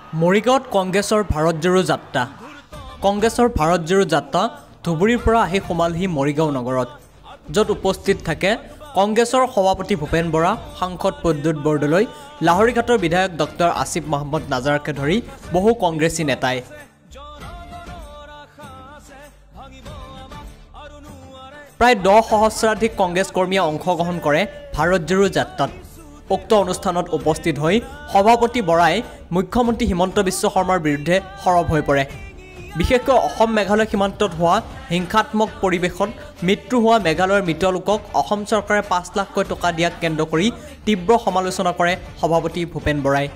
মৰিগাঁৱত কংগ্ৰেছৰ ভাৰত জোড়ো যাত্ৰা। কংগ্ৰেছৰ ভাৰত জোড়ো যাত্ৰা ধুবুৰীৰ পৰা আহি সোমালহি মৰিগাঁও নগৰত, য'ত উপস্থিত থাকে কংগ্ৰেছৰ সভাপতি ভূপেন বৰা, সাংসদ প্ৰদ্যুৎ বৰদলৈ, লাহৰীঘাটৰ বিধায়ক ডক্টৰ আসিফ মহম্মদ নাজাৰকে ধৰি বহু কংগ্ৰেছী নেতাই। প্ৰায় 10 সহস্ৰাধিক কংগ্ৰেছ কৰ্মীয়ে অংশগ্ৰহণ কৰে ভাৰত জোড়ো যাত্ৰাত। উক্ত অনুষ্ঠানত উপস্থিত হৈ সভাপতি বৰাই মুখ্যমন্ত্ৰী হিমন্ত বিশ্ব শৰ্মাৰ বিৰুদ্ধে সৰব হৈ পৰে। বিশেষকৈ অসম মেঘালয় সীমান্তত হোৱা হিংসাত্মক পৰিৱেশত মৃত্যু হোৱা মেঘালয়ৰ মৃত লোকক অসম চৰকাৰে 5 লাখকৈ টকা দিয়াক কেন্দ্ৰ কৰি তীব্ৰ সমালোচনা কৰে সভাপতি ভূপেন বৰাই।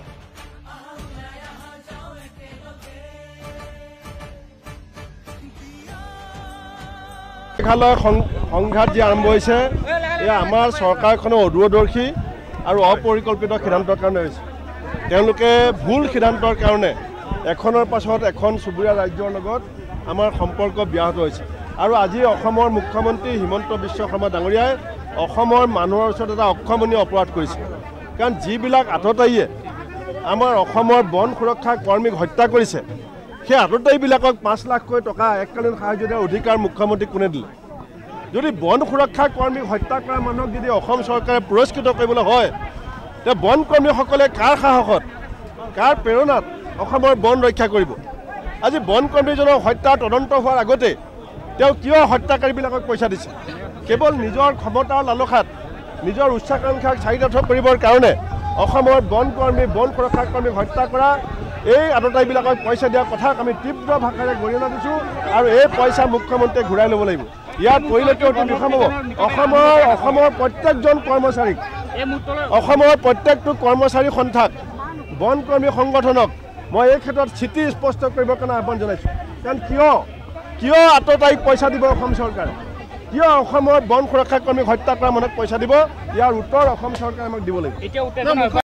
মেঘালয় সংঘাত যি আৰম্ভ হৈছে, এয়া আমাৰ চৰকাৰখনৰ অদূৰদৰ্শী আৰু অপৰিকল্পিত সিদ্ধান্তৰ কাৰণে হৈছে। তেওঁলোকে ভুল সিদ্ধান্তৰ কাৰণে এখনৰ পাছত এখন চুবুৰীয়া ৰাজ্যৰ লগত আমাৰ সম্পৰ্ক ব্যাহত হৈছে। আৰু আজি অসমৰ মুখ্যমন্ত্ৰী হিমন্ত বিশ্ব শৰ্মা ডাঙৰীয়াই অসমৰ মানুহৰ ওচৰত এটা অক্ষমনীয় অপৰাধ কৰিছে। কাৰণ যিবিলাক আততায়ীয়ে আমাৰ অসমৰ বন সুৰক্ষা কৰ্মীক হত্যা কৰিছে, সেই আততায়ীবিলাকক 5 লাখকৈ টকা এককালীন সাহায্য দিয়াৰ অধিকাৰ মুখ্যমন্ত্ৰীক কোনে দিলে? যদি বন সুৰক্ষা কৰ্মীক হত্যা কৰা মানুহক যদি অসম চৰকাৰে পুৰস্কৃত কৰিবলৈ হয়, তে বন কৰ্মীসকলে কাৰ সাহসত, কাৰ প্ৰেৰণাত অসমৰ বন ৰক্ষা কৰিব? আজি বন কৰ্মীজনৰ হত্যাৰ তদন্ত হোৱাৰ আগতে তেওঁ কিয় হত্যাকাৰীবিলাকক পইচা দিছে? কেৱল নিজৰ ক্ষমতাৰ লালসাত, নিজৰ উচ্চাকাংক্ষাক চাৰিতাৰ্থ কৰিবৰ কাৰণে অসমৰ বন কৰ্মী, বন সুৰক্ষা কৰ্মীক হত্যা কৰা এই আততায়ীবিলাকক পইচা দিয়াৰ কথাক আমি তীব্ৰ ভাষাৰে গৰিহণা দিছোঁ। আৰু এই পইচা মুখ্যমন্ত্ৰীয়ে ঘূৰাই ল'ব লাগিব। ইয়াৰ পৰিণতি অতি বিষম হ'ব। অসমৰ প্ৰত্যেকজন কৰ্মচাৰীক, অসমৰ প্ৰত্যেকটো কৰ্মচাৰী সন্থাক, বন কৰ্মী সংগঠনক মই এই ক্ষেত্ৰত স্থিতি স্পষ্ট কৰিবৰ কাৰণে আহ্বান জনাইছোঁ। কাৰণ কিয় আততায়ীক পইচা দিব অসম চৰকাৰে? কিয় অসমৰ বন সুৰক্ষা কৰ্মীক হত্যা কৰা মানুহক পইচা দিব? ইয়াৰ উত্তৰ অসম চৰকাৰে আমাক দিব লাগিব।